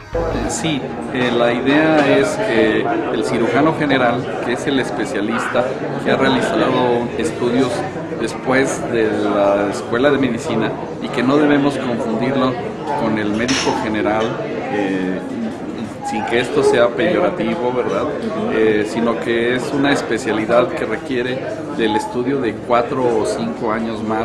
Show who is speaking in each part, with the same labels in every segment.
Speaker 1: Sí, la idea es que el cirujano general, que es el especialista que ha realizado estudios después de la escuela de medicina y que no debemos confundirlo con el médico general, sin que esto sea peyorativo, ¿verdad? Sino que es una especialidad que requiere del estudio de 4 o 5 años más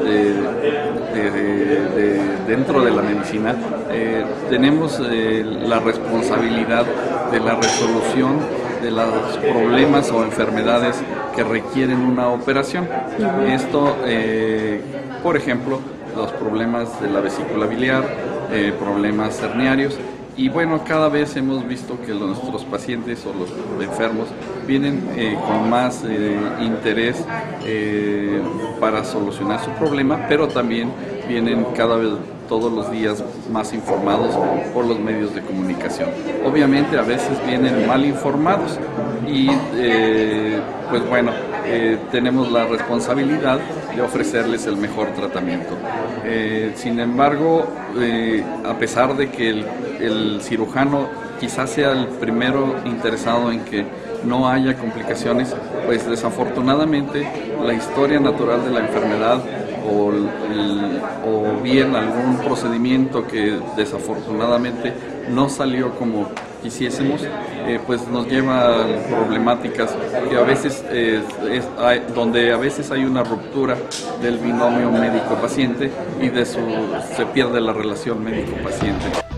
Speaker 1: dentro de la medicina. Tenemos la responsabilidad de la resolución de los problemas o enfermedades que requieren una operación. Esto, por ejemplo, los problemas de la vesícula biliar, problemas herniarios. Y bueno, cada vez hemos visto que nuestros pacientes o los enfermos vienen con más interés para solucionar su problema, pero también vienen cada vez todos los días más informados por los medios de comunicación. Obviamente a veces vienen mal informados y pues bueno, tenemos la responsabilidad de ofrecerles el mejor tratamiento. Sin embargo, a pesar de que el cirujano quizás sea el primero interesado en que no haya complicaciones, pues desafortunadamente la historia natural de la enfermedad o bien algún procedimiento que desafortunadamente no salió como quisiésemos, pues nos lleva a problemáticas que a veces donde a veces hay una ruptura del binomio médico-paciente y se pierde la relación médico-paciente.